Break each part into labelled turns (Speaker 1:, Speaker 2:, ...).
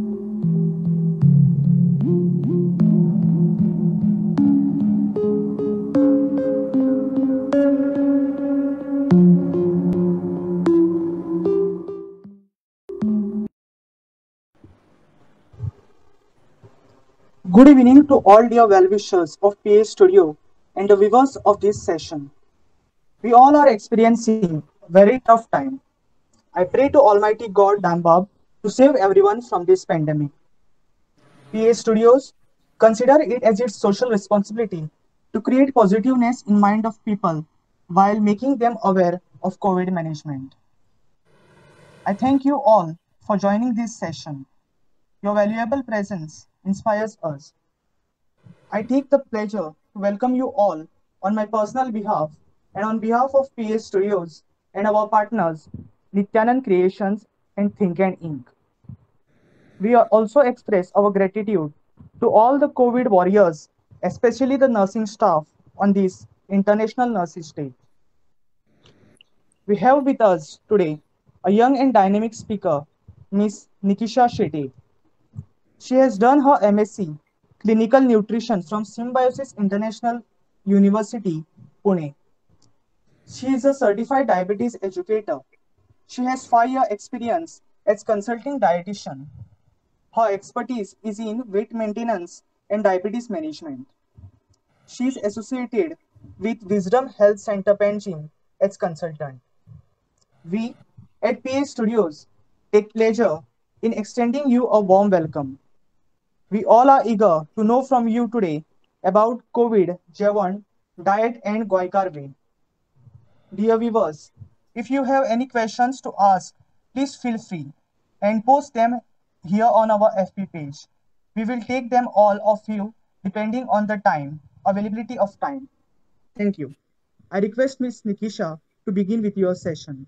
Speaker 1: Good evening to all dear well-wishers of PA Studio and the viewers of this session. We all are experiencing a very tough time. I pray to Almighty God Dambab to save everyone from this pandemic. PA Studios consider it as its social responsibility to create positiveness in mind of people while making them aware of COVID management. I thank you all for joining this session. Your valuable presence inspires us. I take the pleasure to welcome you all on my personal behalf and on behalf of PA Studios and our partners, Nityanand Creations and Think and Ink. We also express our gratitude to all the COVID warriors, especially the nursing staff on this International Nurses Day. We have with us today a young and dynamic speaker, Miss Nikisha Shetty. She has done her MSc Clinical Nutrition from Symbiosis International University, Pune. She is a certified diabetes educator. She has 5 year experience as consulting dietitian. Her expertise is in weight maintenance and diabetes management. She is associated with Wisdom Health Center Panjim as consultant. We at PA Studios take pleasure in extending you a warm welcome. We all are eager to know from you today about COVID, Jevan, diet and Goikar way. Dear viewers, if you have any questions to ask, please feel free and post them here on our FB page. We will take them all of you depending on the availability of time. Thank you. I request Ms. Nikisha to begin with your session.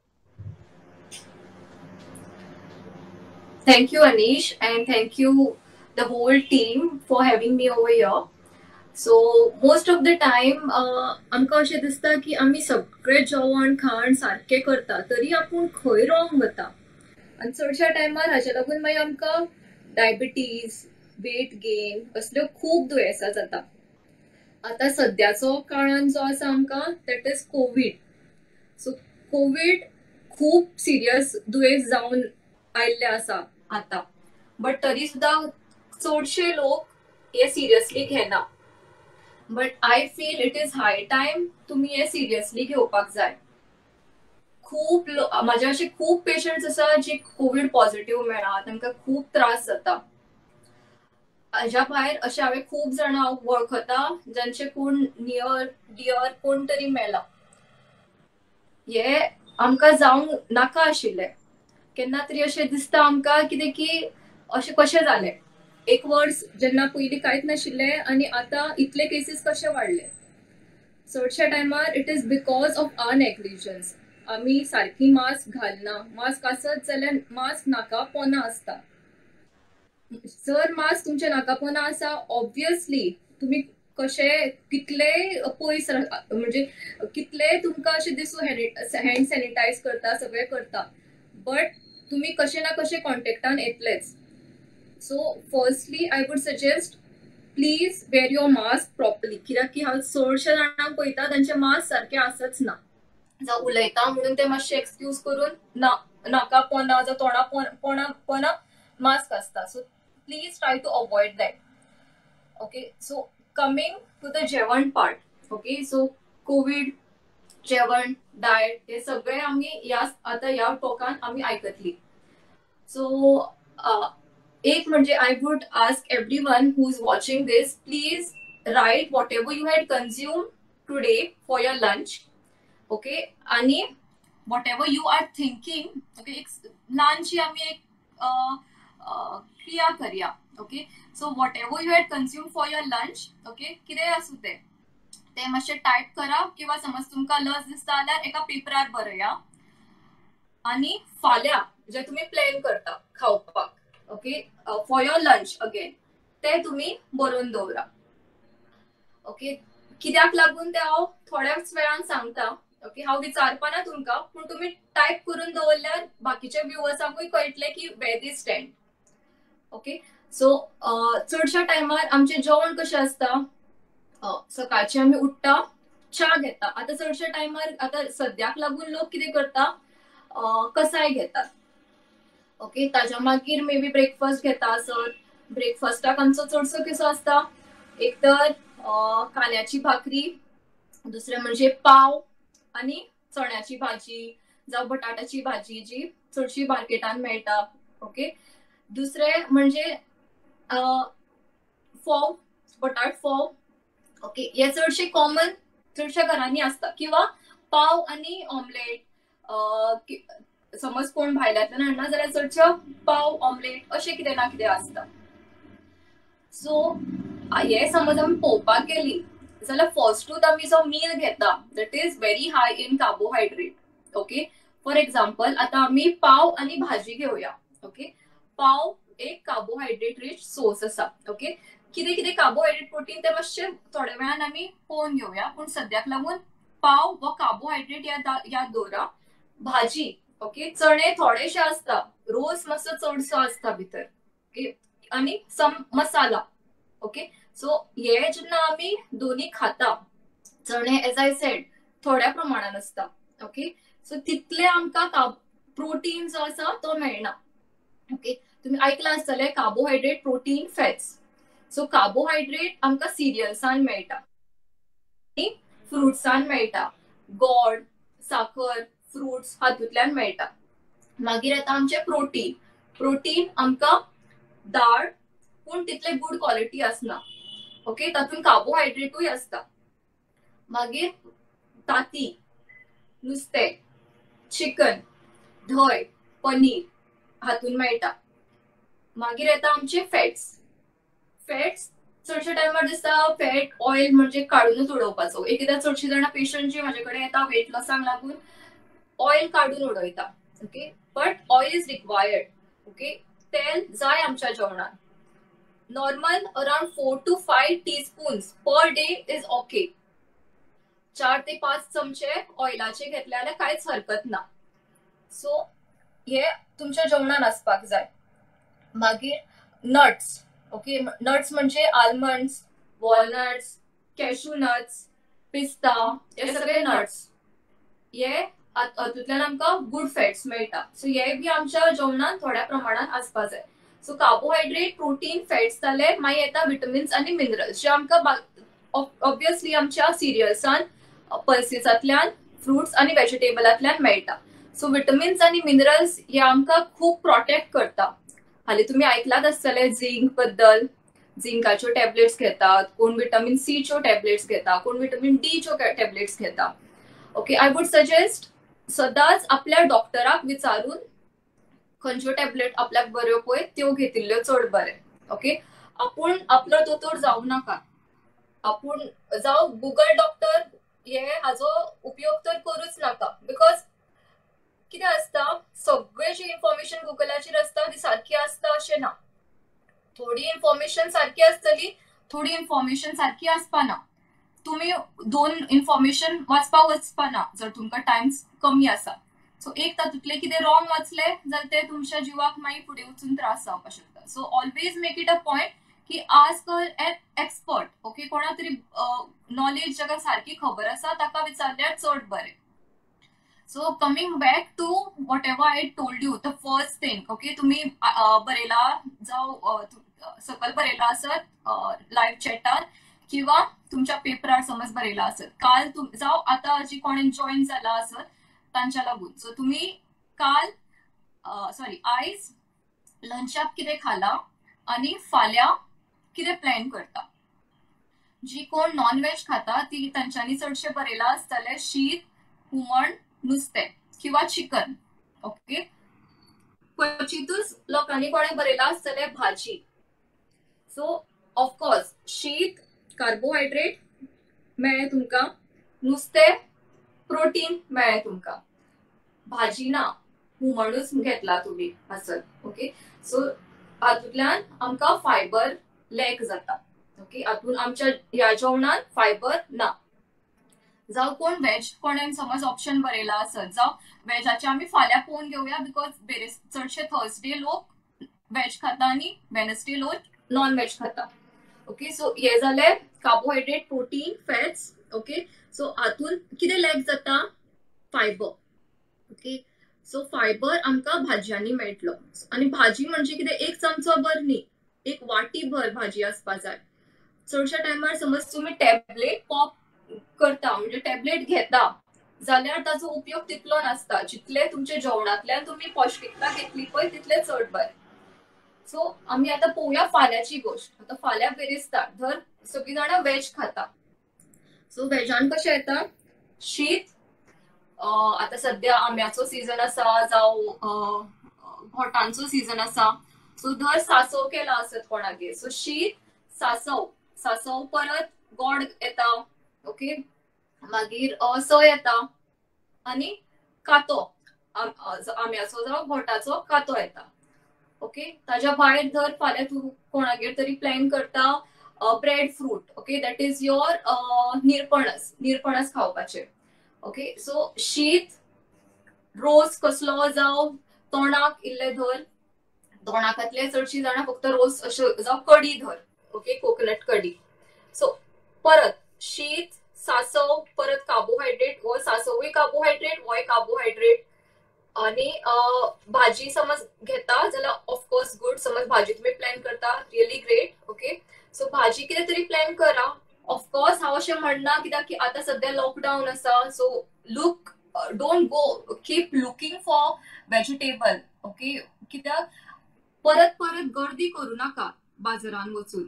Speaker 2: Thank you, Anish, and thank you, the whole team, for having me over here. So most of the time आमकां अशें दिसता की आमी सगळें जेवण खाण सारकें करता तरी आपूण खंय रॉंग वता आनी चडशा टायमार हाचे लागून मागीर आमकां डायबिटीज वेट गेन असल्यो खूब दुयेंसां जाता आतां सद्याचो काळान जो आसा आमकां that is covid so covid खूब सिरियस दुयेंस जावन आयिल्लें आसा आतां बट तरी सुद्दां चडशे लोक हे सिरियसली घेना but I feel it is high time तुम्ही हे सिरियसली घेवपाक जाय खूप माझे असे खूप पेशंट्स आसा जे कोविड पॉझिटिव्ह मेळ्ळा तांकां खूप त्रास जाता हाज्या भायर अशे हांवें खूब जाणां वळखता जांचे कोण नियर डियर कोण तरी मेला हे आमकां जावंक नाका आशिल्लें केन्ना तरी अशें दिसता आमकां कितें की अशें कशें जालें एक वर्स जेन्ना पयलीं कांयच नाशिल्लें आनी आतां इतले केसीस कशे वाडले चडशा टायमार it is because of our negligence आमी सारकी मास्क घालना मास्क आसत जाल्यार मास्क नाका पोना आसता जर मास्क तुमचे नाका पोना आसा ऑब्वियसली तुमी कशे कितले पयस म्हणजे कितले तुमकां अशें दिसू हँड सॅनिटायज करता सगळें करता बट तुमी कशे ना कशे कॉन्टेक्टान येतलेच So firstly, I would suggest please wear your mask properly. कित्याक की हांव चडशे जाणांक पळयता तांचे मास्क सारखे आसच ना जावं उलयता म्हणून ते मातशे एक्सक्यूज करून नाका पोना जावं तोंडा पोना मास्क आसता so please try to avoid that okay so coming to the जेवण पार्ट ओके सो कोविड जेवण डायट हे सगळे आमी आता ह्या टॉकान आमी आयकतली सो एक म्हणजे I would ask everyone who is watching this, please write whatever you had consumed today for your lunch, okay? आणि whatever you are thinking, okay? एक ल्हानशी आमी एक क्रिया करूया, okay? So whatever you had consumed for your lunch, okay? कितें आसूं ते मातशें टायप करा किंवा समज तुमकां लज दिसता जाल्यार एका पेपरार बरया आणि फाल्यां जे तुम्ही प्लॅन करता खावपाक okay for your lunch again ते तुम्ही बरोवन दवरा ओके कित्याक लागून ते हांव थोड्याच वेळान सांगता ओके हांव विचारपाना तुमकां पूण तुम्ही टायप करून दवरल्यार बाकीच्या व्ह्युअर्सांकूय कळटले की where they stand okay. So चडशा टायमार आमचे जेवण कशें आसता, सकाळचे आमी उठ्ठा, च्या घेता. आता चडशा टायमार आता सद्याक लागून लोक कितें करता, कसाय घेतात. ओके. ताज्या मागीर मे बी ब्रेकफास्ट घेता आसत. ब्रेकफास्टाक आमचो चडसो कसो आसता, एक तर कांद्याची भाकरी, दुसरे म्हणजे पाव आणि चण्याची भाजी जावं बटाटाची भाजी जी चडशी मार्केटान मेळटा. ओके. दुसरे म्हणजे फोव, बटाट फोव. ओके. हे चडशे कॉमन चडशा घरांनी असता. किंवा पाव आणि ऑमलेट, समज कोण भायल्यांतल्यान हाडना जाल्यार चडशे पाव ऑमलेट अशें कितें ना कितें आसता. सो हे समज आमी पळोवपाक गेली जाल्यार फर्स्टूच आमी जो मील घेता that is very high in carbohydrate. Okay. For example आता आमी पाव आणि भाजी घेवया. ओके. पाव एक कार्बोहायड्रेट रिच सोर्स आसा. ओके. कितें कितें कार्बोहायड्रेट प्रोटीन ते मातशे थोड्या वेळान आमी पळोवन घेवया, पूण सद्याक लागून पाव वो कार्बोहायड्रेट याद दवरा. भाजी, ओके, चणे थोडेशे आसता, रोस मातसो चडसो आसता भितर. ओके. आणि सम मसाला. ओके. सो हे जेन्ना आमी दोन्ही खाता, चणे एज आय सेड थोड्या प्रमाणात आसता. ओके. सो तितले आमकां प्रोटीन जो आसा तो मेळना. ओके. तुम्ही आयकला आसतले carbohydrate, protein, fats. So carbohydrate आमकां सिरियल्सान मेळटा, फ्रुट्सान मेळटा, गोड, साखर, फ्रुट्स हातूंतल्यान मेळटा. मागीर येता आमचे प्रोटीन. प्रोटीन आमकां दाळ, पूण तितले गुड क्वालिटी आसना. ओके. तातूंत कार्बोहायड्रेटूय आसता. मागीर ताती, नुस्तें, चिकन, धय, पनीर हातून मेळटा. मागीर येता आमचे फॅट्स. फॅट्स चडशे टायमार दिसता फॅट ऑयल म्हणजे काडूनच उडोवपाचो. एकदा चडशी जाणां पेशंट जे म्हाजे कडेन येता वेट लॉसाक लागून ऑयल काडून उडयता. Okay. But oil is required. Okay. तेल जाय आमच्या जेवणात. Normal around 4 to 5 teaspoons per day is okay. 4 ते 5 चमचे ऑयलाचे घेतले जाल्यार कांयच हरकत ना. सो हे तुमच्या जेवणात आसपाक जाय. मागीर नट्स. ओके. नट्स म्हणजे आल्मंड्स, वॉलनट्स, कॅशू नट्स, पिस्ता, हे सगळे नट्स. हे हातूंतल्यान आमकां गुड फॅट्स मेळटा. सो हे बी आमच्या जेवणात थोड्या प्रमाणात आसपाक जाय. सो कार्बोहायड्रेट, प्रोटीन, फॅट्स जाले, मागीर येता विटमिन्स आणि मिनरल्स जे आमकां ऑब्वियसली आमच्या सिरियल्सान, पल्सीसांतल्यान, फ्रुट्स आणि व्हेजिटेबलांतल्यान मेळटा. सो विटमिन्स आणि मिनरल्स हे आमकां खूप प्रोटेक्ट करता. हालीं तुमी आयकलात आसतले झिंक बद्दल. झिंकाच्यो टॅबलेट्स घेतात, कोण विटामीन सी च्यो टॅबलेट्स घेता, कोण विटामीन डी च्यो टॅबलेट्स घेता. ओके. आय वूड सजेस्ट सदांच आपल्या डॉक्टराक विचारून खंयच्यो टॅबलेट आपल्याक बऱ्यो पळय त्यो घेतिल्ल्यो चड बरें. ओके. आपूण आपलो दोतोर जावं नाका. आपूण जावं गुगल डॉक्टर हे हाजो उपयोग तर करूच नाका. बिकॉज कितें आसता, सगळे जी इन्फॉर्मेशन गुगलाचेर आसता ती सारकी आसता अशें ना. थोडी इन्फॉर्मेशन सारकी आसतली, थोडी इन्फॉर्मेशन सारकी आसपाना. तुम्ही 2 इन्फॉर्मेशन वाचपाक वचपाना जर तुमकां टायम कमी आसा. सो एक तातूंतले कितें रॉंग वाचले जाल्यार ते तुमच्या जिवाक मागीर फुडें वचून त्रास जावपाक शकता. So always make it a point की आस्क एन एक्सपर्ट. ओके. कोणा तरी नॉलेज जाका सारकी खबर आसा ताका विचारल्यार चड बरें. So coming back to whatever I told you, the first thing. Okay. तुम्ही बरयला जावं सकल बरयला आसत लायव्ह चॅटार किंवा तुमच्या पेपरार समज बरयला आसत. काल जावं आतां जी कोणें जॉईन जाला आसत तांच्या लागून. सो तुम्ही काल आयज लंचाक कितें खाला आणि फाल्यां कितें प्लॅन करता. जी कोण नॉन व्हेज खाता ती तांच्यांनी चडशे बरयला आसतले शीत, हुमण, नुस्तें किंवा चिकन. ओके. क्वचितूच लोकांनी कोणें बरयला आसतले भाजी. सो ऑफकोर्स शीत कार्बोहायड्रेट मेळ्ळें तुमकां, नुस्तें प्रोटीन मेळ्ळें तुमकां, भाजी ना, हुमणूच घेतला तुमी आसत. ओके. सो हातूंतल्यान आमकां फायबर लॅक जाता. ओके. हातून आमच्या ह्या जेवणात फायबर ना. जावं कोण व्हेज कोणें समज ऑप्शन बरयला आसत, जावं व्हेजाचे आमी फाल्यां पळोवन घेवया. बिकॉज चडशे थर्सडे लोक वेज खाता आणि वेनसडे नॉन वेज खाता. ओके, सो हे जाले carbohydrate, protein, fats. Okay, so हातून कितें लॅक जाता? फायबर. ओके, सो फायबर आमकां भाजयांनी मेळटलो. आनी भाजी म्हणजे कितें? एक चमचो भर न्ही, एक वाटी भर भाजी आसपा जाय. चडशा टायमार समज तुम्ही टॅबलेट पॉप करता म्हणजे टॅबलेट घेता जाल्यार ताचो उपयोग तितलो नासता. जितले तुमचे जेवणांतल्यान तुम्ही पौष्टिकता घेतली पळय तितले चड बरें. सो आमी आतां पळोवया फाल्यांची गोष्ट. आतां फाल्यां बेरेस्तार धर सगळीं जाणां वेज खाता. सो वेजान कशें येता? शीत, आतां सध्या आंब्याचो सीजन आसा जावं घोटांचो सीजन आसा. सो धर सांसव केला आसत कोणागेर, सो शीत, सांसव परत गोड येता. ओके, मागीर सोय येता आनी कातो, आंब्याचो जावं घोटाचो कातो येता. ओके, ताज्या भायर धर फाल्यां तूं कोणागेर तरी प्लॅन करता bread fruit. Okay, that is your निरपणस खावपाचे. ओके, सो शीत, रोस कसलो जावं तोंडाक इल्ले धर. तोंडाकातले चडशीं जाणां फक्त रोस अश्यो जावं कडी धर. ओके, कोकोनट कडी. सो परत शीत, सांसव, परत कार्बोहायड्रेट, हो सांसवूय कार्बोहायड्रेट, होय कार्बोहायड्रेट. आणि भाजी समज घेता जाल्यार ऑफकोर्स गुड. समज भाजी तुम्ही प्लॅन करता, रियली ग्रेट. ओके, सो भाजी कितें तरी प्लॅन करा. ऑफकोर्स हांव अशें म्हणना कित्याक की आतां सध्या लॉकडावन आसा. So don't go keep looking for vegetable. Okay, कित्याक परत परत गर्दी करू नाका बाजारान वचून.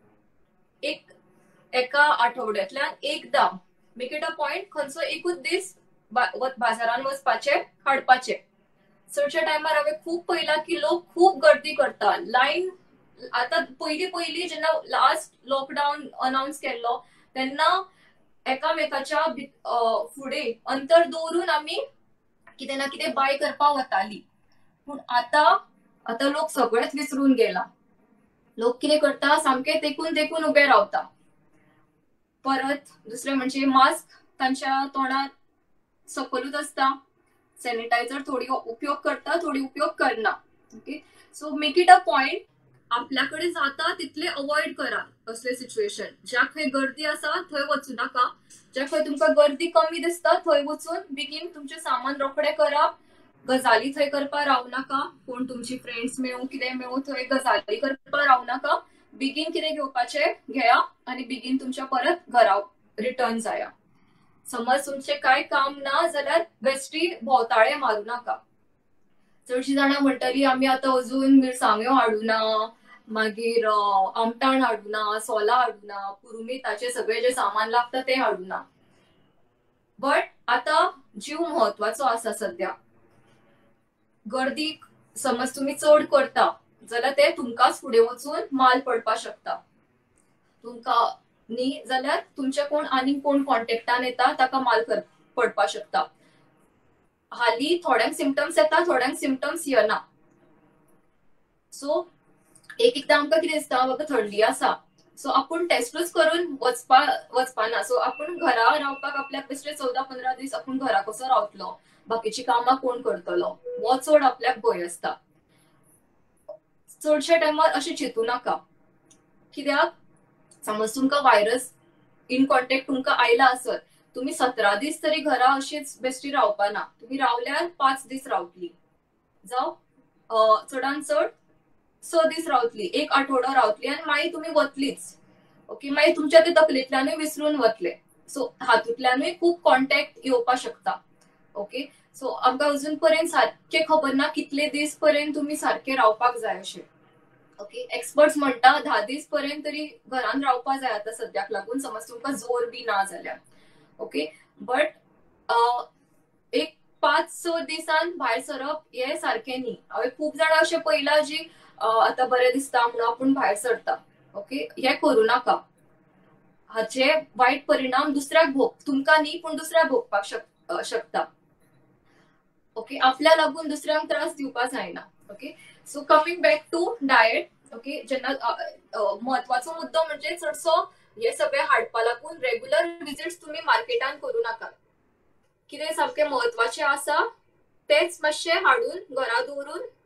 Speaker 2: एका आठवड्यातल्यान एकदा, मेक इट अ पॉइंट, खंयचो एकूच दीस बाजारान वचपाचे, हाडपाचे. चडशा टायमार हांवें खूब पळयलां की लोक खूब गर्दी करता. लायन आतां पयलीं जेन्ना लास्ट लॉकडावन अनाउन्स केल्लो तेन्ना एकामेकाच्या फुडें अंतर दवरून आमी कितें ना कितें बाय करपाक वतालीं. पूण आतां लोक सगळेंच विसरून गेला. लोक कितें करता? सामके तेकून उबे रावता. परत दुसरें म्हणजे मास्क तांच्या तोंडार सकलूच आसता. सॅनिटायझर थोडी उपयोग करता, थोडी उपयोग करना. Okay, so make it a point, आपल्याकडे जाता तितले अवॉइड करा असले सिच्युएशन. ज्या खंय गर्दी आसा थंय वचू नाका. ज्या खंय तुमकां गर्दी कमी दिसता थंय वचून बेगीन तुमचे सामान रोखडे करप. गजाली थंय करपाक रावू नाका. कोण तुमची फ्रेंड्स मेळून कितें मेळून थंय गजाली करपाक रावू नाका. बेगीन कितें घेवपाचें घेया आनी बेगीन तुमच्या परत घरा रिटर्न जाया. समज तुमचे काय काम ना जाल्यार बेश्टी भोंवताळे मारू नाका. चडशीं जाणां म्हणटलीं आमी आतां अजून मिरसांग्यो हाडूना, मागीर आमटाण हाडूना, सोलां हाडूना, पुरुमेताचे सगळे जे सामान लागता ते हाडूना. बट आतां जीव म्हत्वाचो आसा सध्या. गर्दीक समज तुम्ही चड करता जाल्यार ते तुमकांच फुडें वचून माल पडपाक शकता. तुमकां न्ही जाल्यार तुमचे कोण कॉन्टेक्टान येता ताका माल पडपाक शकता. हालीं थोड्यांक सिम्पटम्स येता, थोड्यांक सिम्पटम्स येना. सो एकदां आमकां कितें दिसता बाबा थंडी आसा, सो आपूण टेस्टूच करून वचपाना. सो आपूण घरा रावपाक आपल्याक बेश्टे 14-15 दीस आपूण घरा कसो रावतलो, बाकीची कामां कोण करतलो, हो चड आपल्याक भंय आसता. चडशा टायमार अशें चिंतू नाका. कित्याक समज तुमकां व्हायरस इन कॉन्टेक्ट तुमकां आयला आसत, तुम्ही 17 दीस तरी घरा अशीच बेश्टी रावपाना. तुम्ही रावल्यार 5 दीस रावतली, जावं चडान चड 6 दीस रावतली, 1 आठवडो रावतली आनी मागीर तुम्ही वतलीच. ओके, मागीर तुमच्या ते तकलेंतल्यानूय विसरून वतले. सो हातूंतल्यानूय खूब कॉन्टॅक्ट येवपाक शकता. ओके, सो आमकां अजून पर्यंत सारकें खबर ना कितले दीस पर्यंत तुम्ही सारखे रावपाक जाय अशें. ओके, एक्सपर्ट्स म्हणटा 10 दीस पर्यंत तरी घरान रावपाक जाय आतां सद्याक लागून, समज तुमकां जोर बी ना जाल्यार. ओके, बट एक 5-6 दिसान भायर सरप हे सारखें न्ही. हांवें खूब जाणां अशें पळयलां जी आतां बरें दिसता म्हणून आपूण भायर सरता. ओके, हे करूं नाका. हाचे वायट परिणाम तुमकां न्ही पूण दुसऱ्याक भोगपाक शकता. ओके, आपल्या लागून दुसऱ्यांक त्रास दिवपाक जायना. Okay, so coming back to diet. Okay, जेन्ना महत्वाचो मुद्दो म्हणजे चडसो हे सगळे हाडपा लागून रेग्युलर विजिट्स तुम्ही मार्केटान करू नाका. कितें सामकें महत्वाचें आसा तेच मातशें हाडून घरा दवरून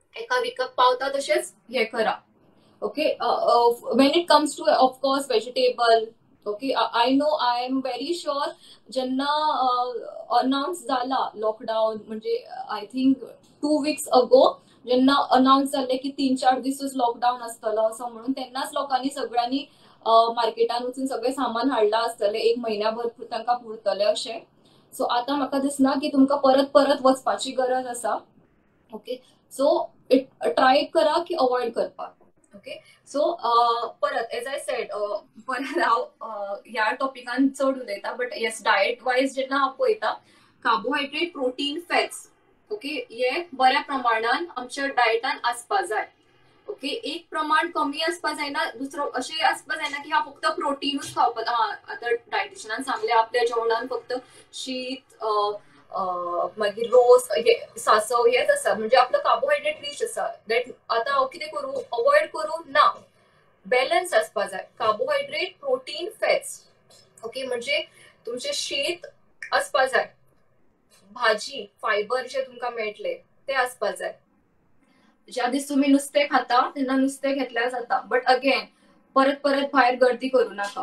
Speaker 2: एका विकत पावता तशेंच हे करा. Okay, when it comes to of course vegetable, okay, I know, I am very sure ज्यांना अनाउन्स झाला लॉकडाऊन म्हणजे आय थिंक 2 weeks ago ज्यांना अनाउन्स झाले की 3-4 दिवस लॉकडाऊन असतलं असं म्हणून त्यांनाच लोकांनी सगळ्यांनी मार्केटान वचून सगळे सामान हाडला आसतले, 1 महिन्याभर तांकां पुरतले अशें. सो आता म्हाका दिसना की तुमकां परत परत वचपाची गरज आसा. ओके, सो ट्राय करा की अवॉइड करपाक. ओके, सो परत एज आय सेड, परत हांव ह्या टॉपिकान चड उलयता, बट येस, डायट वायज जेन्ना हांव पळयता, कार्बोहायड्रेट, प्रोटीन, फॅट्स, ओके, हे बऱ्या प्रमाणान आमच्या डायटान आसपा जाय. ओके, एक प्रमाण कमी आसपा जायना, दुसरो अशें आसपा जायना की हांव फक्त प्रोटीनूच खावपाक. आतां डायटिशियनान सांगलें आपल्या जेवणान फक्त शीत, मागीर रोस, सांसव हेच आसा, म्हणजे आपलो कार्बोहायड्रेट रिच आसा. दॅट आतां हांव कितें करूं, अवॉइड करूं ना, बॅलन्स आसपा जाय. कार्बोहायड्रेट, प्रोटीन, फॅट्स, ओके, म्हणजे तुमचें शीत आसपा जाय, भाजी, फायबर जे तुमकां मेळटले ते आसपा जाय. ज्या दीस तुम्ही नुस्तें खाता तेन्ना नुस्तें घेतल्यार जाता, बट अगेन परत परत भायर गर्दी करूं नाका.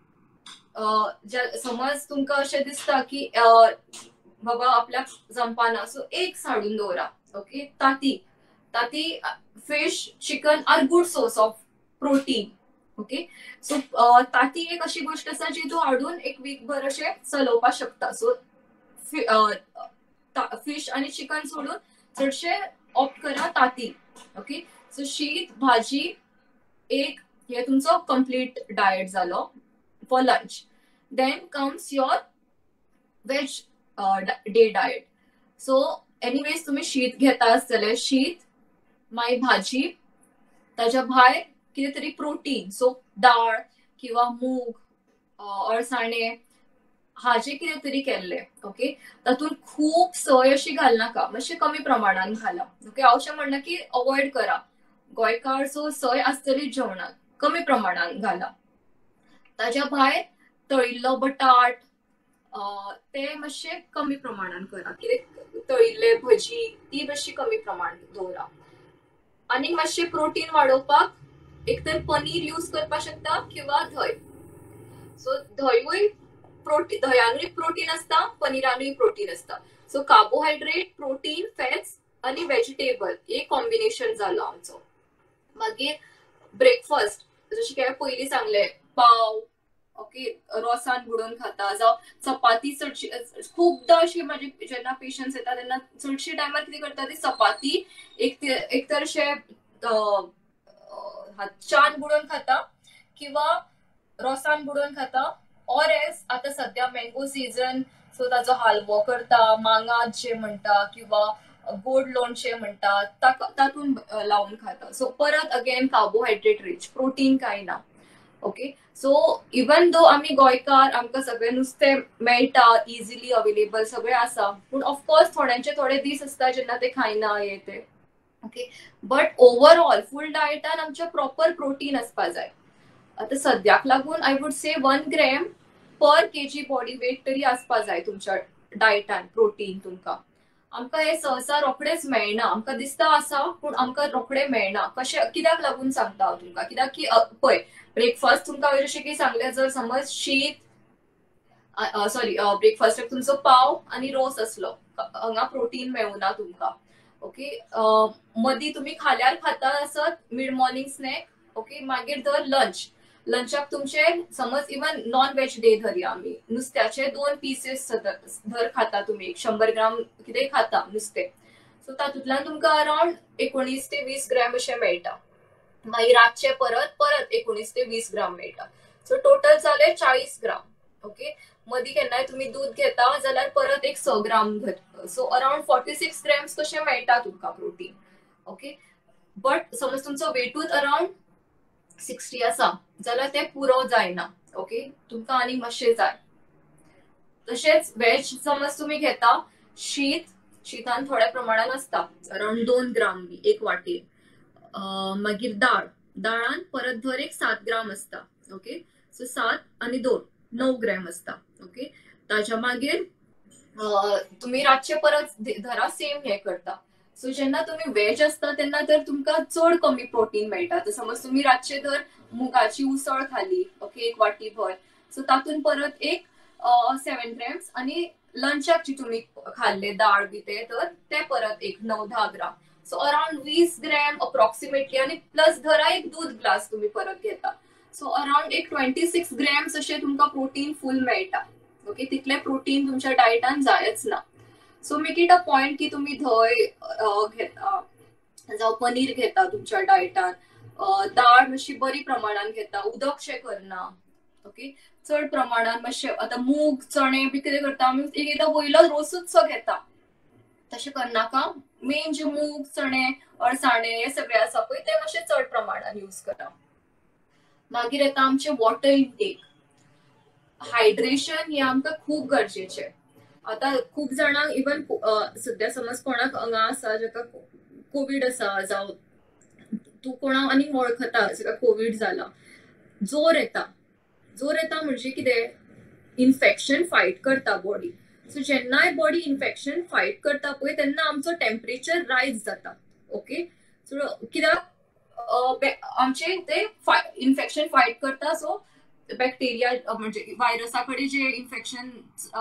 Speaker 2: समज तुमकां अशें दिसता की बाबा आपल्याक जमपाना, सो एग्स हाडून दवरा. ओके, ताती fish, chicken are good source of protein. Okay, so ताती एक अशी गोष्ट आसा जी तूं हाडून एक वीकभर अशें चलोवपाक शकता. सो फिश आणि चिकन सोडून चडशे ऑप्ट करा ताती. ओके, सो शीत, भाजी, एग, हे तुमचो कंप्लीट डायट जालो for lunch. Then comes your veg day diet. So anyways तुम्ही शीत घेता आसतले, शीत मागीर भाजी, ताच्या भायर कितें तरी प्रोटीन, सो डाळ किंवा मूग, अळसाणे, हाजे कितें तरी केल्ले. ओके, तातून खूप सय अशी घालनाका, मातशे कमी प्रमाणान घाला. ओके, हांव अशें म्हणना की अवॉइड करा, गोंयकार सो सय आसतली जेवणात, कमी प्रमाणान घाला. ताच्या भायर तळिल्लो बटाट, ते मातशे कमी प्रमाणान करा. कितें तळिल्ले भजी ती मातशी कमी प्रमाण दवरा. आनी मातशे प्रोटीन वाडोवपाक एक तर पनीर यूज करपाक शकता किंवा धंय. सो धंयूय धंयानूय प्रोटीन असता, पनीरानूय प्रोटीन असता. सो कार्बोहायड्रेट, प्रोटीन, फॅट्स आणि व्हेजिटेबल हे कॉम्बिनेशन जालो आमचो. मागीर ब्रेकफास्ट जशें की पयलीं सांगले, पाव, ओके, रोसान बुडोवन खाता, जावं चपाती. चडशी खूबदां अशी माझे जेन्ना पेशंट्स येता तेन्ना चडशे टायमार कितें करता ती चपाती एक तर अशें च्यान बुडोवन खाता किंवा रोसान बुडोवन खाता, ऑर एल्स आतां सध्या मँगो सीजन, सो ताचो हालवो करता, मांगात जे म्हणटा किंवा गोड लोणचें म्हणटा, तातून लावून खाता. सो परत अगेन कार्बोहायड्रेट रिच, प्रोटीन कांय ना. ओके, सो इवन दो आमी गोंयकार, आमकां सगळें नुस्तें मेळटा, इजिली अवेलेबल सगळें आसा, पूण ऑफकोर्स थोड्यांचे थोडे दीस आसता जेन्ना ते खायना हे ते. ओके, बट ओवरऑल फूल डायटान आमच्या प्रॉपर प्रोटीन आसपा जाय. आता सद्याक लागून I would say 1 gram per KG body weight तरी आसपा जाय तुमच्या डायटान प्रोटीन. तुमकां आमकां हे सहसा रोखडेच मेळना, आमकां दिसता आसा पूण आमकां रोखडे मेळना. कशें, कित्याक लागून सांगता हांव तुमकां, कित्याक की पळय, ब्रेकफास्ट तुमकां जशें की सांगलें, जर समज शीत, सॉरी, ब्रेकफास्टाक तुमचो पाव आनी रोस असलो, हांगा प्रोटीन मेळुना तुमकां. ओके, मदीं तुमी खाल्यार खाता आसत मिड मॉर्निंग स्नॅक. ओके, मागीर धर लंचाक तुमचे समज इवन नॉन वेज डे धरया आमी, नुस्त्याचे 2 पीसेस धर खाता तुमी, 100 ग्राम कितें खाता नुस्तें, सो तातूंतल्यान तुमकां अराउंड 19 ते 20 ग्रॅम अशें मेळटा. मागीर रातचे परत 19 ते 20 ग्राम मेळटा. सो टोटल जाले 40 ग्राम. ओके, मदीं केन्नाय तुमी दूध घेता जाल्यार परत एक 6 ग्राम धर, सो अराउंड 46 ग्रॅम्स कशें मेळटा तुमकां प्रोटीन. ओके, बट समज तुमचो वेटूच अराउंड 60 आसा जाल्यार ते पुरो जायना. ओके, तुमकां आनी मातशें जाय. तशेंच वेज समज तुमी घेता, शीतान थोड्या प्रमाणान आसता, अराउंड 2 ग्राम बी एक वाटेर. मागीर दाळान परत धर एक 7 ग्राम आसता. ओके, सो 7 आनी 2 9 ग्रॅम आसता. ओके, ताच्या मागीर तुम्ही रातचे परत धरा सेम हे करता, सो जेन्ना तुम्ही वेज असता तेन्ना तर तुमकां चड कमी प्रोटीन मेळटा. तर समज तुम्ही रातचे तर मुगाची उसळ खाली, ओके, एक वाटीभर, सो तातून परत एक 7 ग्रॅम्स, आणि लंचाक जी तुम्ही खाल्ले दाळ बी तर ते परत एक 9-10 gram, so around 20 gram approximately, आणि प्लस धरा एक दूध ग्लास तुम्ही परत घेता, सो अराउंड एक 26 ग्रॅम्स असे तुमकां प्रोटीन फुल मेळटा. ओके, तितले प्रोटीन तुमच्या डायटान जायच ना. So make it a point की तुम्ही धंय घेता, जावं पनीर घेता तुमच्या डायटान, दाळ मातशी बरी प्रमाणात घेता, उदक शे करना. ओके, चड प्रमाणात मातशे आता मूग चणे बी कितें करता आमी एकदा वयलो रोसूच घेता, तशें करनाका. मेन जे मूग चणे अळसाणे हे सगळे आसा पळय ते मातशे चड प्रमाणात यूज करा. मागीर येता आमचे वॉटर इनटेक. हायड्रेशन हे आमकां खूब गरजेचें. आता खूब जाणांक इवन सध्या समज कोणाक हांगा आसा जाका कोविड आसा, जावं तूं कोणाक आनी वळखता जाका कोविड जाला, जोर येता म्हणजे कितें, इन्फेक्शन फायट करता बॉडी. सो जेन्नाय बॉडी इन्फेक्शन फायट करता पळय तेन्ना आमचो टेम्परेचर रायज जाता. ओके, सो कित्याक आमचे ते इन्फेक्शन फायट करता, सो बॅक्टेरिया म्हणजे व्हायरसा कडेन जे इन्फेक्शन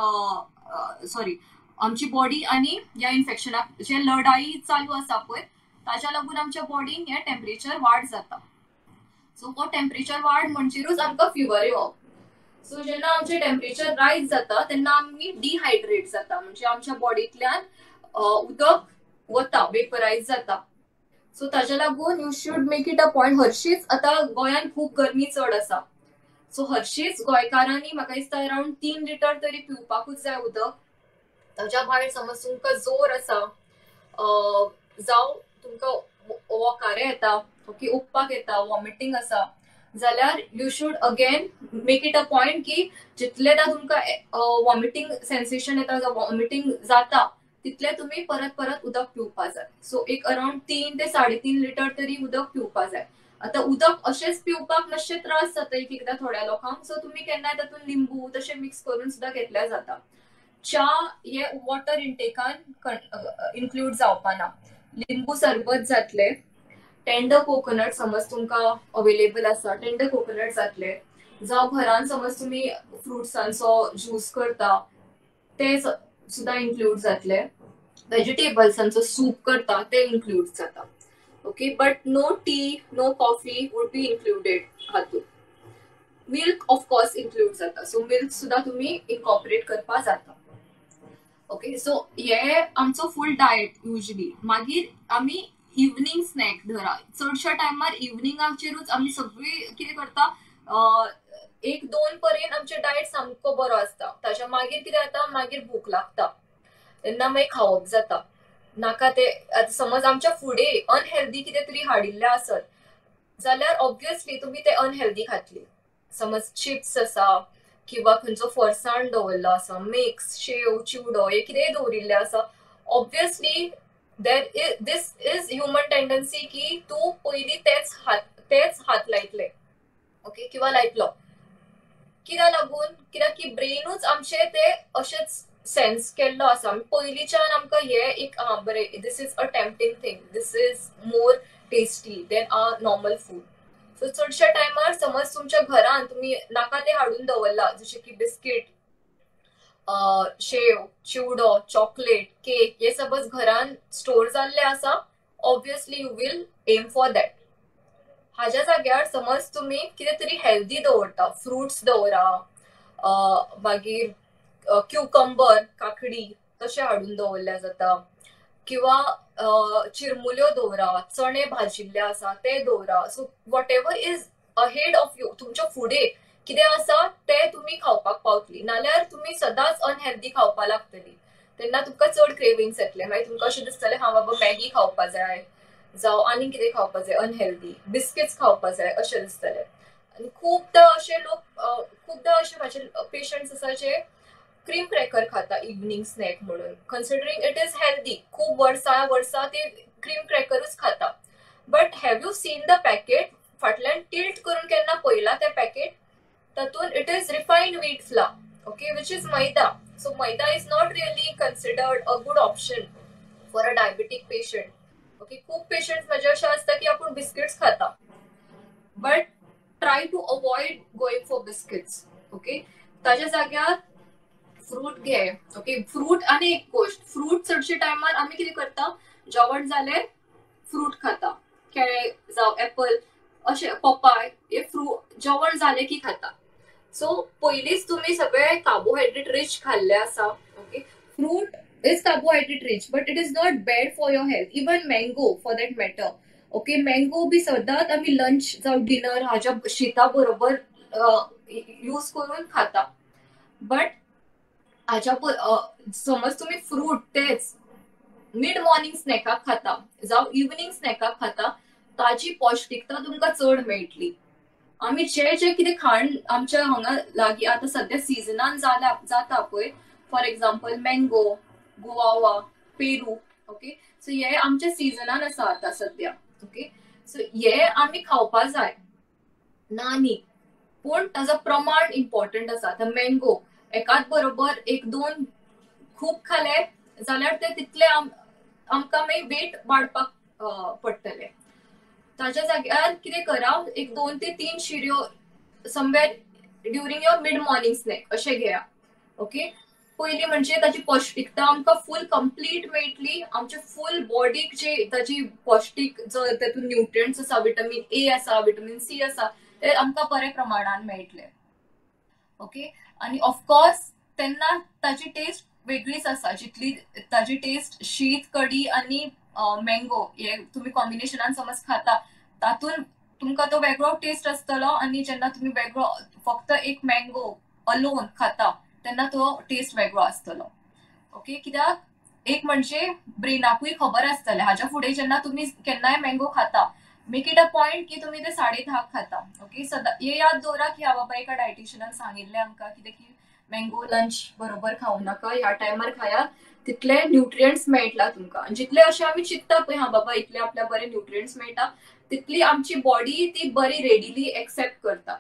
Speaker 2: सॉरी आमची बॉडी आणि या इन्फेक्शनाक जे लढाई चालू आसा पळय ताच्या लागून आमच्या बॉडीन हे टेम्परेचर वाड जाता. सो हो टेम्परेचर वाड म्हणजेरूच आमकां फिवर येवप. सो जेन्ना आमचे टेम्परेचर रायज जाता तेन्ना आमी डिहायड्रेट जाता, म्हणजे आमच्या बॉडींतल्यान उदक वता, वेपरायज जाता. सो ताच्या लागून you should make it a point. हरशींच आता गोंयान खूब गरमी चड आसा, सो हरशींच गोंयकारांनी म्हाका दिसता अराउंड 3 लिटर तरी पिवपाकूच जाय उदक. ताच्या भायर समज तुमकां जोर आसा, जावं तुमकां ओंकारे येता, ओके, उपपाक येता, वॉमिटींग आसा, जाल्यार you should again make it a point की जितलेदा तुमकां वॉमिटींग सेन्सेशन येता, वॉमिटींग जाता, तितले तुम्ही परत परत उदक पिवपा जाय. सो एक अराउंड 3 ते 3.5 लिटर तरी उदक पिवपा जाय. आता उदक अशेंच पिवपाक मातशे त्रास जाता एक एकदा थोड्या लोकांक, सो तुम्ही केन्नाय तातूंत लिंबू तशें मिक्स करून सुद्धा घेतल्या जाता. च्या हे वॉटर इनटेकान इन्क्लूड जावपा ना. लिंबू सरबत जातले, टेंडर कोकोनट समज तुमकां अवेलेबल आसा टेंडर कोकोनट जातले, जावं घरान समज तुम्ही फ्रुट्सांचो ज्यूस करता ते सुद्धा इन्क्लूड जातले, व्हेजिटेबल्सांचो सूप करता ते इन्क्लूड जाता. Okay, but no tea no coffee would be included हातून. मिल्क ऑफकोर्स इन्क्लूड जाता, सो मिल्क सुद्धा तुम्ही इनकॉर्पोरेट करपा जाता. ओके, सो हे आमचो फूल डायट युजली. मागीर आमी इवनिंग स्नॅक धरा, चडशा टायमार इवनिंगाचेरूच आमी सगळी कितें करता, 1-2 पर्यंत आमचे डायट सामको बरो आसता. ताच्या मागीर कितें जाता, मागीर भूक लागता तेन्ना मागीर खावप जाता. नाका ते समज आमच्या फुडें अनहेल्दी कितें तरी हाडिल्लें आसत जाल्यार ऑब्वियसली तुमी ते अनहेल्दी खातली. समज चिप्स आसा किंवा खंयचो फरसाण दवरलो आसा, मिक्स, शेव, चिवडो हे कितेंय दवरिल्लें आसा, obviously this is human tendency की तूं पयलीं तेच हात लायतले, ओके, किंवा लायतलो. कित्याक लागून, कित्याक की ब्रेनूच आमचे ते अशेंच सेन्स केल्लो आसा. पयलींच्यान आमकां हे एक बरें, this is a tempting thing, this is more tasty than our normal food. So चडशा टायमार समज तुमच्या घरान तुम्ही नाका ते हाडून दवरला, जशें की बिस्कीट, शेव, चिवडो, चॉकलेट, केक, हे समज घरान स्टोर जाल्ले आसा, obviously you will aim for that. हाज्या जाग्यार समज तुम्ही कितें तरी हेल्दी दवरता, फ्रुट्स दवरा, मागीर क्युकंबर, काकडी तशें हाडून दवरल्या जाता, किंवा चिरमुल्यो दवरा, चणे भाजिल्ले आसा ते दवरा. So whatever is ahead of you, तुमच्या फुडें कितें आसा ते तुम्ही खावपाक पावतली. नाल्यार तुम्ही सदांच अनहेल्दी खावपा लागतली, तेन्ना तुमकां चड क्रेविंग्स येतले. मागीर तुमकां अशें दिसतलें हांव बाबा मॅगी खावपा जाय, जावं आनी कितें खावपा जाय अनहेल्दी, बिस्किट्स खावपा जाय अशें दिसतलें. आनी खुबदां अशे लोक, खुबदां अशे म्हाजे पेशंट्स आसा जे क्रीम क्रॅकर खाता इवनिंग स्नॅक म्हणून, कन्सिडरिंग इट इज हेल्दी. खूब वर्सां ते क्रीम क्रॅकरूच खाता. But have you seen the packet? फाटल्यान टिल्ट करून केन्ना पळयला तें पॅकेट? तातून it is refined wheat flour, okay, which is maida. So maida is not really considered a good option for a diabetic patient okay खूप पेशंट्स म्हणजे असे असतात की आपण बिस्किट्स खाता but try to avoid going for biscuits okay ताच्या जाग्यार fruit घे ओके फ्रूट आणि एक गोष्ट फ्रूट चडशे टायमार आम्ही कितें करता जेवण जाले फ्रूट खाता केळे जावं एप्पल अशे पपाय हे फ्रूट जेवण जाले की खाता सो पयलींच तुम्ही सगळे कार्बोहायड्रेट रिच खाल्ले आसा okay fruit is carbohydrate rich but it is not bad for your health even mango for that matter okay mango बी सदांच आमी लंच जावं डिनर हाच्या शिता बरोबर यूज करून खाता बट हाच्या समज तुम्ही फ्रूट तेच मिड मॉर्निंग स्नॅकाक खाता जावं इव्हनिंग स्नॅकाक खाता ताजी पौष्टिकता तुमकां चड मेळटली आम्ही जे जे कितें खाण आमच्या हांगा लागीं आतां सध्या सिजनान जाता पळय फॉर एक्झाम्पल मँगो गुआवा पेरू ओके सो हे आमच्या सिजनान आसा आतां सध्या ओके सो हे आमी खावपा जाय ना न्ही पूण ताजो प्रमाण इम्पॉर्टंट आसा आतां मँगो एकाच बरोबर एक दोन खूब खाले जाल्यार ते तितले आमकां मागीर वेट वाडपाक पडटले ताच्या जाग्यार कितें करा एक 2 ते 3 शिऱ्यो somewhere during your mid morning snack अशें घेया ओके पयली म्हणजे ताची पौष्टिकता आमकां फूल कंप्लीट मेळटली आमच्या फूल बॉडीक जे ताची पौष्टिक जो तातूंत न्यूट्रियंट्स आसा विटामीन ए आसा विटामीन सी आसा ते आमकां बरे प्रमाणान मेळटले ओके आनी ऑफकोर्स तेन्ना ताची टेस्ट वेगळीच आसा जितली ताची टेस्ट शीत कडी आनी मँगो हे तुम्ही कॉम्बिनेशनान समज खाता तातून तुमकां तो वेगळो टेस्ट आसतलो आनी जेन्ना तुम्ही वेगळो फक्त एक मँगो अलोन खाता तेन्ना तो टेस्ट वेगळो आसतलो ओके कित्याक एक म्हणजे ब्रेनाकूय खबर आसतलें हाच्या फुडें जेन्ना तुम्ही केन्नाय मँगो खाता मेक इट अ पॉयंट की तुम्ही ते 10:30 खाता ओके सदां हे याद दवरा की ह्या बाबा एका डायटिशियनान सांगिल्लें आमकां कितें की मँगो लंच बरोबर खावं नाका ह्या टायमार खाया तितले न्यूट्रियंट्स मेळटला तुमकां जितले अशें आमी चिंतता पळय हा बाबा इतले आपल्या बरे न्यूट्रियंट्स मेळटा तितली आमची बॉडी ती बरी रेडिली एक्सेप्ट करता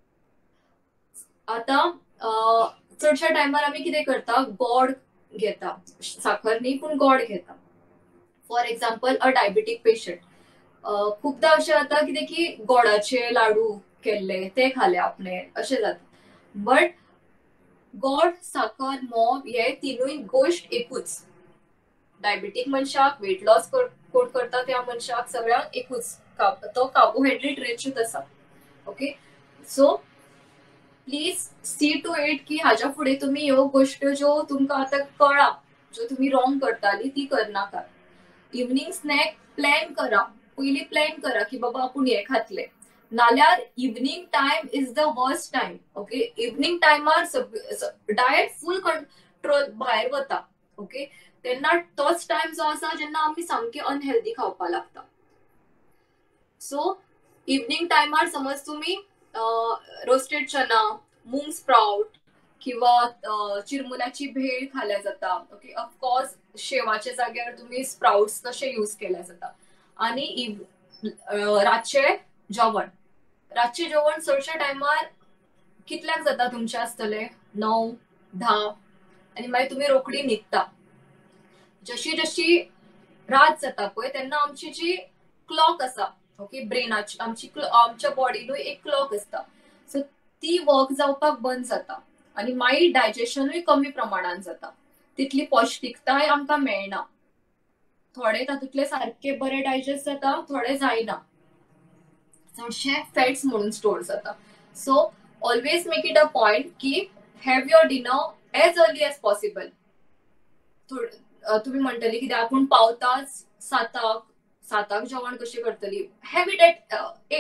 Speaker 2: आतां चडशा टायमार आमी कितें करता गोड घेता साखर न्ही पूण गोड घेता for example a diabetic patient खूपदा अशें जाता कितें की गोडाचे लाडू केल्ले ते खाले आपणे अशें जाता बट गोड साखर मोव हे तिनूय गोष्ट एकूच डायबिटीक मनशाक वेट लॉस कोण करता त्या मनशाक सगळ्यांक एकूच तो कार्बोहायड्रेट रिचूच आसा okay so please see to it की हाच्या फुडें तुम्ही ह्यो गोष्टी ज्यो तुमकां आतां कळा ज्यो तुम्ही रॉंग करताली ती करनाका इव्हनिंग स्नॅक प्लॅन करा पयली प्लॅन करा की बाबा आपूण हे खातले नाल्यार evening time is the worst time okay evening टायमार डायट फूल कंट्रोल भायर वता ओके तेन्ना तोच टाइम जो आसा जेन्ना आमी सामके अनहेल्दी खावपा लागता सो इव्हनिंग टायमार समज तुम्ही रोस्टेड चना मूंग स्प्राउट किंवा चिरमुल्याची भेळ खाल्या जाता ओके ऑफकोर्स शेवाच्या जाग्यार तुम्ही स्प्राउट्स तशे यूज केल्या जाता आणि रातचे जेवण चडशा टायमार कितल्याक जाता तुमचे आसतले 9-10 आणि मागीर तुम्ही रोखडी न्हिदता जशी जशी रात जाता पळय तेन्ना आमची जी क्लॉक आसा ओके ब्रेनाची आमच्या बॉडीनूय एक क्लॉक आसता सो ती वर्क जावपाक बंद जाता आणि मागीर डायजेशनूय कमी प्रमाणात जाता तितली पौष्टिकताय आमकां मेळना थोडे तातूंतले सारखे बरे डायजेस्ट जाता थोडे जायना चडशे फॅट्स म्हणून स्टोर जाता so always make it a point की have your dinner as early as possible तुम्ही म्हणटली कितें आपूण पावताच 7 जेवण कशी करतली हॅव इट एट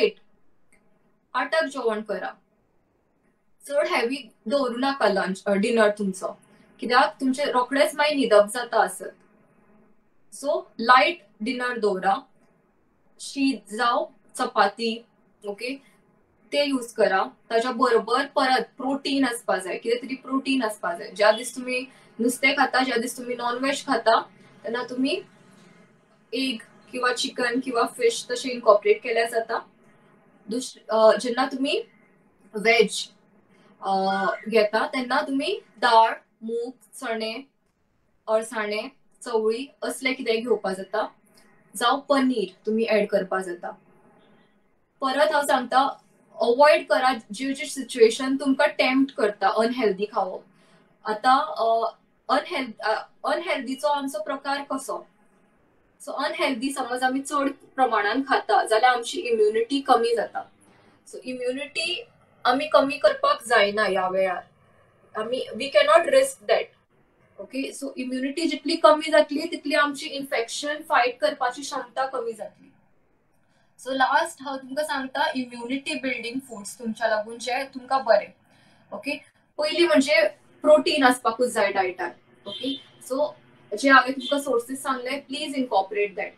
Speaker 2: 8 जेवण करा चड हॅवी दवरू नाका लंच डिनर तुमचो कित्याक तुमचे रोखडेच मागीर न्हिदप जाता आसत सो लायट डिनर दवरा शीत जावं चपाती ओके ते यूज करा ताच्या बरोबर परत प्रोटीन आसपा जाय कितें तरी प्रोटीन आसपा जाय ज्या दीस तुम्ही नुस्तें खाता ज्या दीस तुम्ही नॉनव्हेज खाता तेन्ना तुम्ही एग किंवा चिकन किंवा फिश तशें इनकॉर्पोरेट केल्या जाता जेन्ना तुम्ही वेज घेता तेन्ना तुम्ही दाळ मूग चणे अळसाणे चवळी असले कितेंय घेवपा जाता, जावं पनीर तुमी ऍड करपा जाता. परत हांव सांगता, अवॉइड करा जी जी सिच्युएशन तुमकां टेम्प्ट करता अनहेल्दी खावप. आता अनहेल्दीचो आमचो प्रकार कसो? सो अनहेल्दी समज आमी चड प्रमाणात खाता जाल्यार आमची इम्युनिटी कमी जाता. सो इम्युनिटी आमी कमी करपाक जायना ह्या वेळार. आमी we cannot risk that. Okay, so immunity जितली कमी जातली तितली आमची इन्फेक्शन फायट करपाची क्षमता कमी जातली. सो लास्ट हांव तुमकां सांगता इम्युनिटी बिल्डिंग फूड्स तुमच्या लागून जे तुमकां बरे. ओके, पयली म्हणजे प्रोटीन आसपाकूच जाय डायटान. ओके, सो जे हांवें तुमकां सोर्सीस सांगले प्लीज इनकॉर्पोरेट दॅट.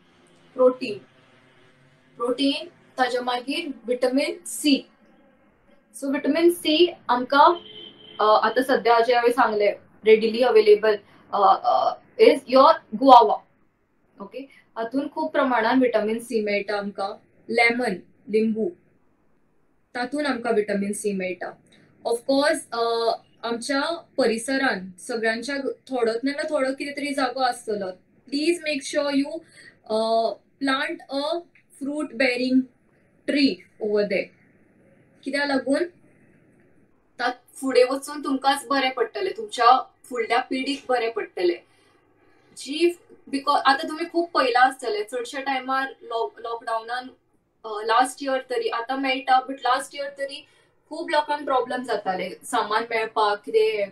Speaker 2: प्रोटीन ताजे मागीर vitamin C. So vitamin C आमकां आता सध्या जे हांवें सांगले readily available is your guava. Okay, हातून खूप प्रमाणात विटमिन सी मेळटा आमकां. लेमन, लिंबू, तातून आमकां विटमिन सी मेळटा. ऑफकोर्स आमच्या परिसरान सगळ्यांच्या थोडोच ना थोडो कितें तरी जागो आसतलो. Please make sure you plant a fruit bearing tree over there. कित्याक लागून फुडें वचून तुमकांच बरें पडटलें, तुमच्या फुडल्या पिढीक बरें पडटलें. जी बिकॉज आता तुम्ही खूप पयला आसतले चडशा टायमार लॉकडावनान लास्ट इयर तरी आता मेळटा बट लास्ट इयर तरी खूप लोकांक प्रॉब्लेम जाताले सामान मेळपाक कितें.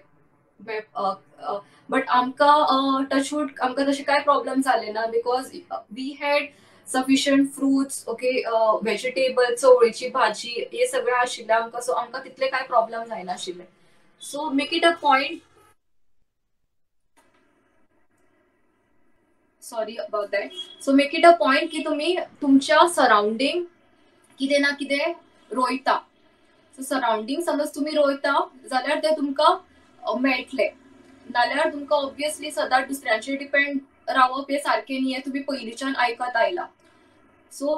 Speaker 2: बट आमकां टचवूड आमकां तशें कांय प्रॉब्लेम जाले ना because we had sufficient fruits. Okay, vegetable, चवळीची भाजी हे सगळें आशिल्लें आमकां. सो आमकां तितले कांय प्रॉब्लेम जायनाशिल्ले. So make it a point, sorry about that. So make it a point की तुम्ही तुमच्या सराउंडिंग कितें ना कितें रोयता. सो सराउंडिंग समज तुम्ही रोयता जाल्यार ते तुमकां मेळटले. नाल्यार तुमकां ऑब्वियसली सदांच दुसऱ्यांचेर डिपेंड रावप हे सारखें न्ही, हें तुमी पयलींच्यान आयकत आयला. सो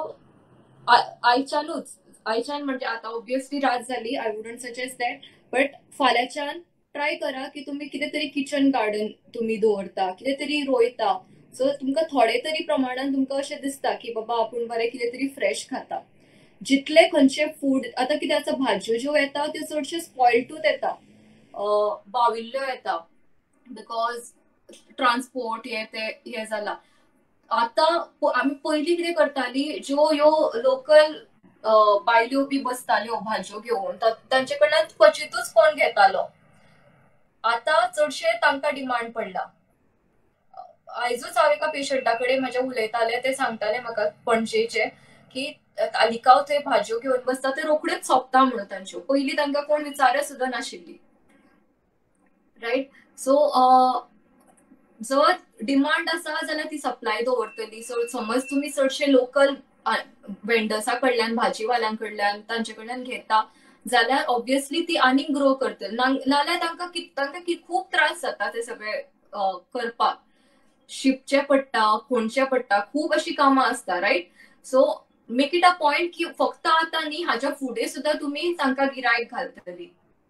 Speaker 2: आयच्यान म्हणजे आता ऑब्वियसली रात जाली, I wouldn't suggest that. But फाल्यांच्यान ट्राय करा की तुम्ही कितें तरी किचन गार्डन तुम्ही दवरता, कितें तरी रोयता. सो तुमकां थोडे तरी प्रमाणात तुमकां अशें दिसता की बाबा आपूण बरें कितें तरी फ्रेश खाता. जितले खंयचे फूड आता कितें आसा, भाज्यो ज्यो येता त्यो चडश्यो स्पॉयल्टूच येता, बाविल्ल्यो येता बिकॉज ट्रान्सपोर्ट हे जाला. आता आमी पयलीं कितें करताली, ज्यो ह्यो लोकल बायल्यो बी बसताल्यो भाज्यो घेवन तांचे कडल्यान क्वचितूच कोण घेतालो. आता चडशे तांकां डिमांड पडला. आयजूच हांव एका पेशंटा कडेन म्हाज्या उलयताले, ते सांगताले म्हाका पणजेचे की तालिकाव थंय भाज्यो घेवन बसता ते रोखड्योच सोंपता म्हणून तांच्यो. पयलीं तांकां कोण विचारत सुद्दां नाशिल्ली. रायट, सो जर डिमांड आसा जाल्यार ती सप्लाय दवरतली. सो समज तुम्ही चडशे लोकल वेंडर्सा कडल्यान, भाजीवाल्यां कडल्यान, तांचे कडल्यान घेता जाल्यार ऑब्वियसली ती आनीक ग्रो करतली. नाल्यार तांकां खूब त्रास जाता ते सगळे करपाक. शिंपचें पडटा, खोणचें पडटा, खूब अशी कामां आसता. Right, so make it a point की फक्त आता न्ही, हाच्या फुडें सुद्दां तुमी तांकां गिरायक घालतली.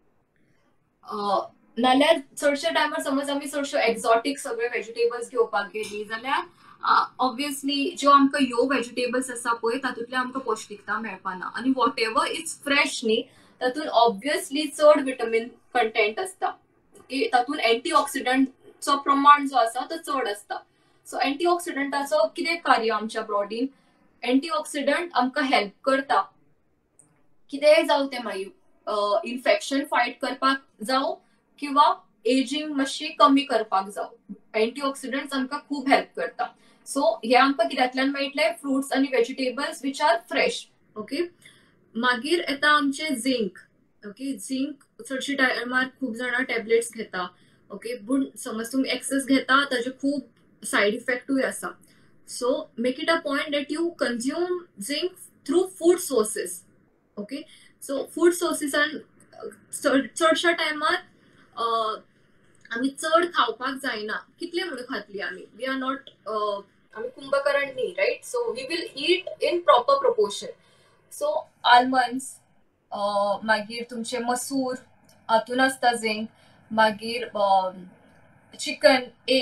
Speaker 2: नाल्यार चडशे टायमार समज आमी चडश्यो एक्झॉटीक सगळे व्हेजिटेबल्स घेवपाक गेली जाल्यार ऑब्वियसली ज्यो आमकां ह्यो व्हेजिटेबल्स आसा पळय तातूंतल्यान आमकां पौष्टिकता मेळपाना. आनी वॉट एवर इट्स फ्रेश न्ही तातूंत ऑब्वियसली चड विटमिन कंटेंट आसता. ओके, तातूंत अँटीऑक्सिडंटचो प्रमाण जो आसा तो चड आसता. सो अँटीऑक्सिडंटाचो कितें कार्य आमच्या बॉडीन, अँटीऑक्सिडंट आमकां हेल्प करता कितेंय जावं तें मागीर इन्फेक्शन फायट करपाक जावं किंवा एजिंग मातशी कमी करपाक जावं. अँटीऑक्सिडंट्स आमकां खूब हेल्प करता. सो हे आमकां कित्यातल्यान मेळटले, फ्रुट्स आनी vegetables which are fresh. Okay, मागीर येता आमचे झिंक. ओके, झिंक चडशे टायमार खूब जाणां टॅबलेट्स घेता. ओके, पूण समज तुमी एक्सेस घेता ताजे खूब सायड इफेक्टूय आसा. So make it a point that you consume zinc through food sources. Okay, so food सोर्सिसान चडशा टायमार आमी चड खावपाक जायना. कितले म्हणून खातली आमी, वी आर नॉट, आमी कुंभकर्ण न्ही. Right, so we will eat in proper proportion. So almonds, मागीर तुमचे मसूर, हातून आसता झिंक. मागीर चिकन, एग्स,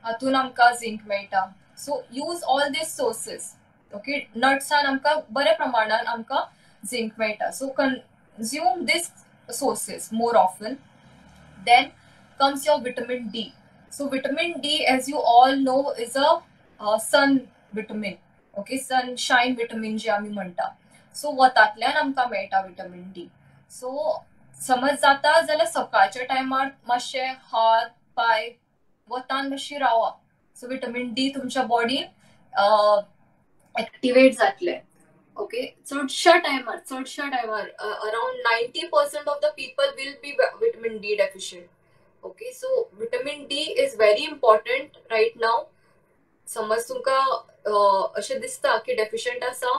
Speaker 2: हातून आमकां झिंक मेळटा. So use all these sources. Okay, नट्सान आमकां बऱ्या प्रमाणान आमकां झिंक मेळटा. So consume these sources more often. Then comes your vitamin D. So vitamin D, as you all know, is a sun vitamin. Okay, sunshine vitamin जे आम्ही म्हणटा. So वतांतल्यान आमकां मेळटा विटामीन डी. सो समज जाता जाल्यार सकाळच्या टायमार मातशे हात पाय वतान मातशी रावा. सो विटामीन डी तुमच्या बॉडीन एक्टिवेट जातले. ओके, चडशा टायमार around 90% of the people will be vitamin D deficient. Okay, so vitamin D is very important right now. समज तुमकां अशें दिसता की डेफिशियंट आसा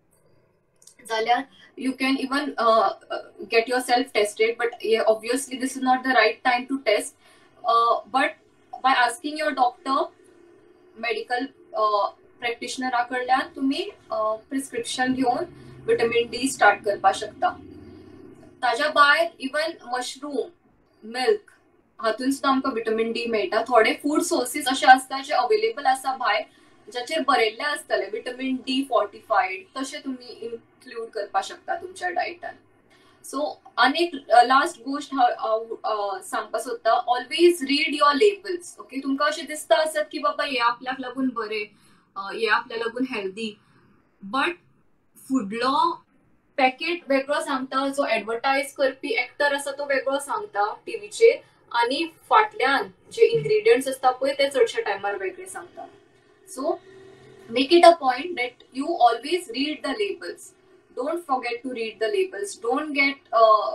Speaker 2: जाल्यार you can even get yourself tested, but yeah, obviously this is not the right time to test, but by asking your doctor, medical practitioner कडल्यान तुम्ही prescription घेऊन विटामीन डी स्टार्ट करपाक शकता. ताज्या भायर इवन मशरूम, मिल्क हातून सुद्दां आमकां विटामीन डी मेळटा. थोडे फूड सोर्सीस अशे आसता जे अवेलेबल आसा भायर जाचेर बरयल्ले आसतले विटामीन डी फोर्टिफाईड, तशें तुम्ही इन्क्लूड करपाक शकता तुमच्या डायटान. सो आनी लास्ट गोष्ट हांव सांगपाक सोदता, always read your labels. Okay, तुमकां अशें दिसता आसत की बाबा हे आपल्याक लागून बरें, हे आपल्या लागून हेल्दी, बट फुडलो पॅकेट वेगळो सांगता, जो एडवर्टायज करपी एक्टर आसा तो वेगळो सांगता टीव्हीचेर, आनी फाटल्यान जे इंग्रेडियंट्स आसता पळय ते चडशा टायमार वेगळे सांगता. So make it a point that you always read the labels. Don't forget to read the labels. Don't get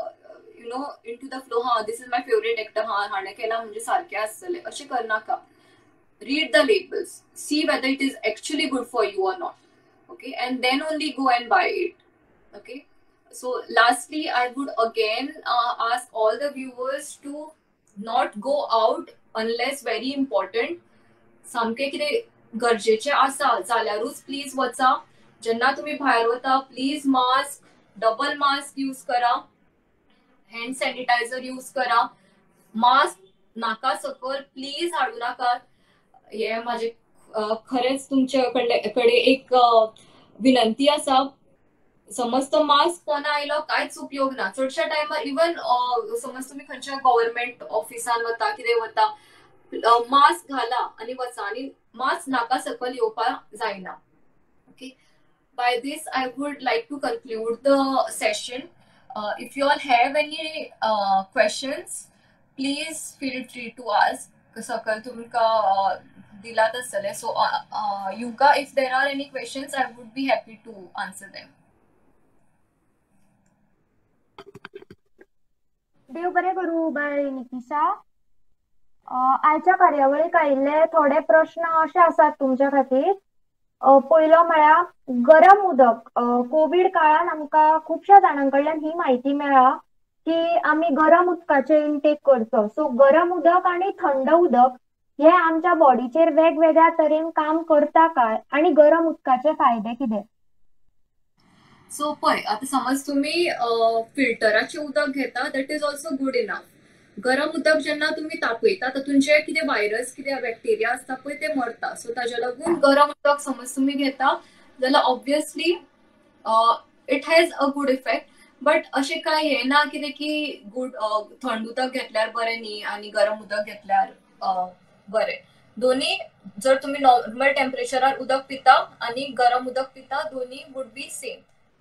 Speaker 2: into the flow. This is my favorite actor. हाणे केला म्हणजे सारखे आसतले अशें करनाका. Read the labels. See whether it is actually good for you or not. Okay, and then only go and buy it. Okay. So lastly, I would again ask all the viewers to not go out unless very important. सामके कितें गरजेचे आसा जाल्यारूच please वचा. जेन्ना तुम्ही भायर वता please mask, double mask use करा, हँड सॅनिटायझर यूज करा. मास्क नाका सकल प्लीज हाडू नाकात. हे माझे खरेच तुमचे कडे एक विनंती आसा. समज तो मास्क कोणा आयलो कांयच उपयोग ना. चडशा टायमार इवन समज तुम्ही खंयच्या गव्हर्नमेंट ऑफिसान वता, कितें वता, मास्क घाला आणि वचा. आणि मास्क नाका सकल येवपाक जायना. Okay, by this I would like to conclude the session. If you all have any questions please feel free to ask. सकल तुमकां दिलात आसतले. सो युगा, if there are any questions I would be happy to answer them.
Speaker 3: देव बरें करूं bye निकिशा. आयच्या कार्यावळीक आयिल्ले थोडे प्रश्न असे आसात तुमच्या खातीर. पयलो म्हळ्यार गरम उदक. कोविड काळान आमकां खुबश्या जाणां कडल्यान ही म्हायती मेळ्ळा की आमी गरम उदकाचे इनटेक करचो. सो गरम उदक आणि थंड उदक हे आमच्या बॉडीचेर वेगवेगळ्या तरेन काम करता काय, आणि गरम उदकाचे फायदे कितें?
Speaker 2: सो पळय, आता समज तुम्ही फिल्टराचे उदक घेता, that is also good enough. गरम उदक जेन्ना तुम्ही तापयता तातून जे कितें व्हायरस, कितें बॅक्टेरिया आसता पळय ते मरता. सो ताज्या लागून गरम उदक समज तुम्ही घेता जाल्यार obviously it has a good effect. But अशें काय हे ना कितें की थंड उदक घेतल्यार बरें न्ही आनी गरम उदक घेतल्यार बरें. दोन्ही, जर तुम्ही नॉर्मल टेम्परेचरार उदक पिता आनी गरम उदक पिता, दोन्ही वूड बी सेम.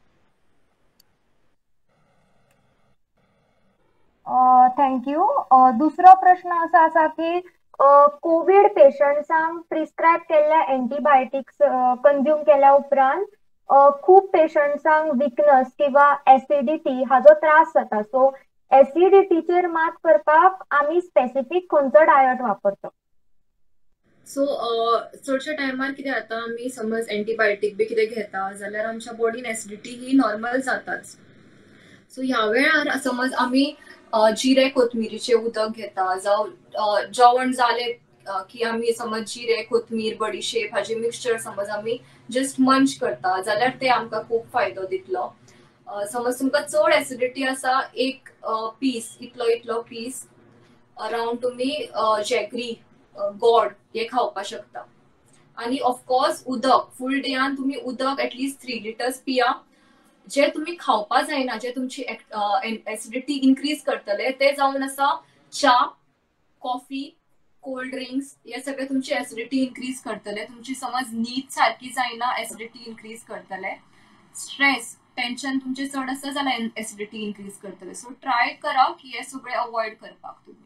Speaker 3: थँक्यू. दुसरो प्रश्न असो आसा की कोविड पेशंट्सांक प्रिस्क्रायब केल्ल्या एंटीबायोटिक्स कंज्यूम केल्या उपरांत खूप पेशंट्सांक विकनस किंवा एसिडिटी हाजो त्रास जाता. सो एसिडिटीचेर मात करपाक आमी स्पेसिफिक खंयचो डायट वापरतो?
Speaker 2: सो चडशा टायमार कितें जाता, आमी समज एंटीबायोटीक बी कितें घेता जाल्यार आमच्या बॉडीन एसिडिटी ही नॉर्मल जाताच. सो ह्या वेळार समज आमी जिरे कोथमिरीचे उदक घेता, जावं जेवण जालें की आमी समज जिरे कोथमीर बडीशेप हाचे मिक्सचर समज आमी जस्ट मंच करता जाल्यार ते आमकां खूब फायदो दितलो. समज तुमकां चड एसिडिटी आसा, एक पीस इतलो पीस अराउंड तुम्ही जॅगरी गोड हे खावपाक शकता. आणि ऑफकोर्स उदक फूल डेयान तुम्ही उदक एटलीस्ट 3 लिटर्स पिया. जे तुम्ही खावपा जायना, जे तुमची एसिडिटी इन्क्रीज करतले ते जावन आसा च्या, कॉफी, कोल्ड ड्रिंक्स, हे सगळे तुमची एसिडिटी इन्क्रीज करतले. तुमची समज न्हीद सारखी जायना, एसिडिटी इन्क्रीज करतले. स्ट्रेस, टेन्शन तुमचे चड आसा जाल्यार एसिडिटी इन्क्रीज करतले. सो ट्राय करा की हे सगळे अवॉइड करपाक तुम्ही.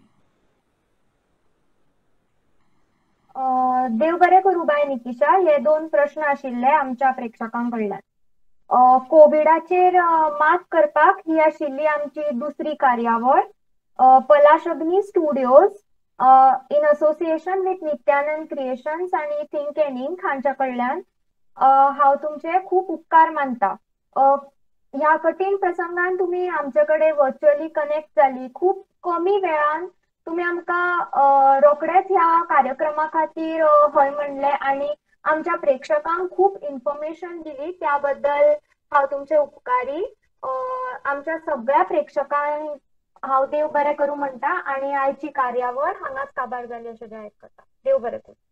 Speaker 3: देव बरें करूं बाय निकिशा. हे 2 प्रश्न आशिल्ले आमच्या प्रेक्षकांकडल्यान. कोविडाचेर मात करपाक ही आशिल्ली आमची दुसरी कार्यावळ Palashagni studios in association with Nityanand creations आणि थिंक एंड इंक हांच्या कडल्यान. हांव तुमचे खूप उपकार मानता. ह्या कठीण प्रसंगान तुम्ही आमचे कडेन व्हर्च्युअली कनेक्ट जाली. खूप कमी वेळान तुम्ही आमकां रोखडेच ह्या कार्यक्रमा खातीर हय म्हणले आणि आमच्या प्रेक्षकांक खूप इन्फॉर्मेशन दिली. त्याबद्दल हांव तुमचे उपकारी. आमच्या सगळ्या प्रेक्षकांक हांव देव बरें करूं म्हणटा आणि आयची कार्यावळ हांगाच काबार जाली अशें जाहीर करता. देव बरें करूं.